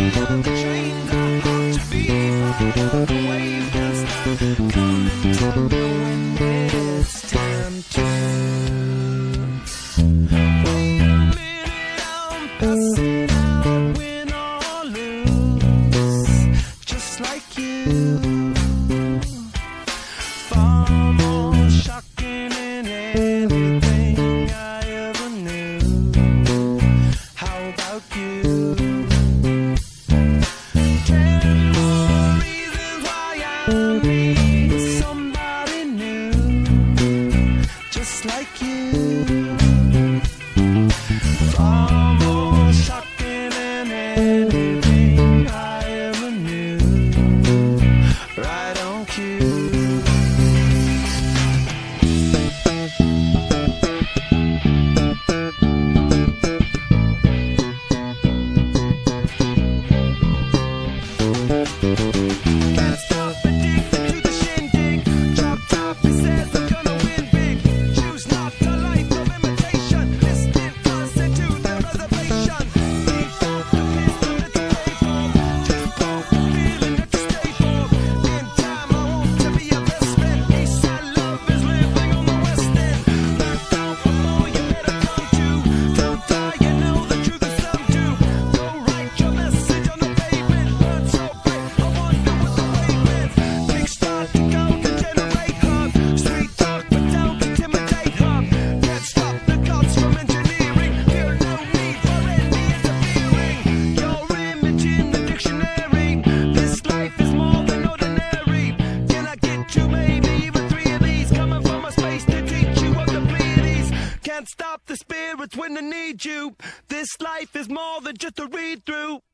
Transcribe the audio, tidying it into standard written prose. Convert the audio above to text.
Trains are hard to beat, the waves can stop. Come and tell me when it's time to. Wait a minute, I'm passing out, win or lose, just like you. Far more shocking than anything I ever knew. How about you? 10 more reasons why I need somebody new, just like you. Far more shocking than anything I ever knew. Right on cue. Can't stop addicted to the shindig. Drop top, he says I'm gonna win big. Choose not a life of imitation. Listening constant to the reservation. Default the pistol at the table. Just broke the feeling that you stay for. In time I want to be your best friend. East side love is living on the west end. Back out before you better come to. Don't die, you know the truth is some do. Go write your message on the pavement. Burn so bright, I wonder what the wave is. Big start to go can generate hub. Sweet talk but don't intimidate hub. Can't stop the cops from engineering. Feel no need for any interfering. Your image in the dictionary. This life is more than ordinary. Can I get you maybe even 3 of these? Coming from a space to teach you of the Pleiades. Can't stop the spirits when they need you. This life is more than just a read through.